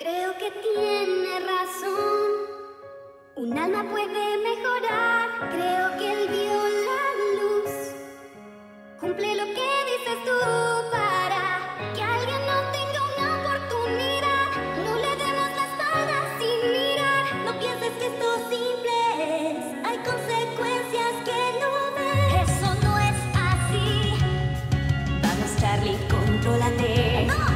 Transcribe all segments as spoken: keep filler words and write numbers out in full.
Creo que tiene razón. Un alma puede mejorar. Creo que él vio la luz. Cumple lo que dices tú para que alguien no tenga una oportunidad. No le demos la espalda sin mirar. No pienses que esto simple es. Hay consecuencias que no ves. Eso no es así. Vamos, Charlie, contrólate. No.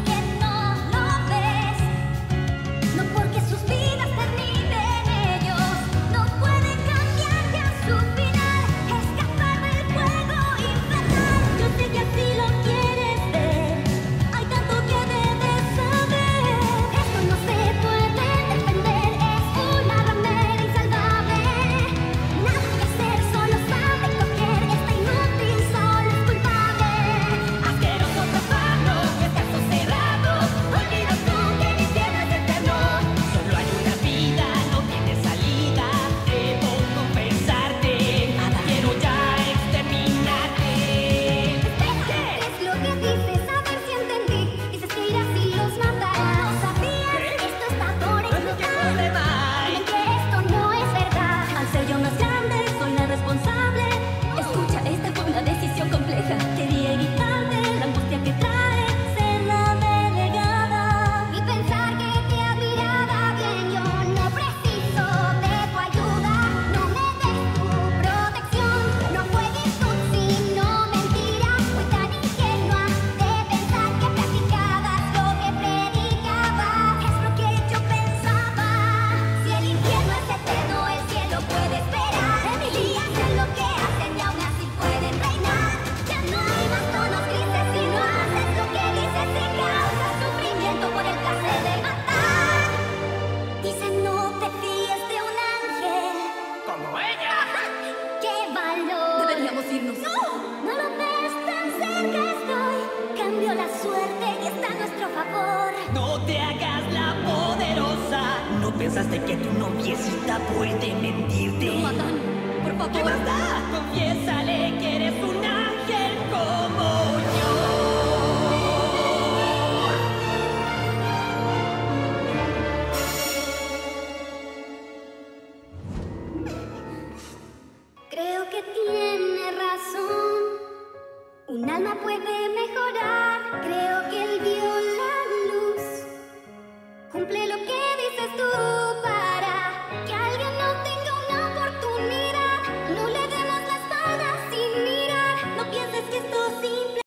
No te hagas la poderosa. ¿No pensaste que tu noviecita puede mentirte? No, Adán, por favor. ¿Qué más da? Confiésale que eres una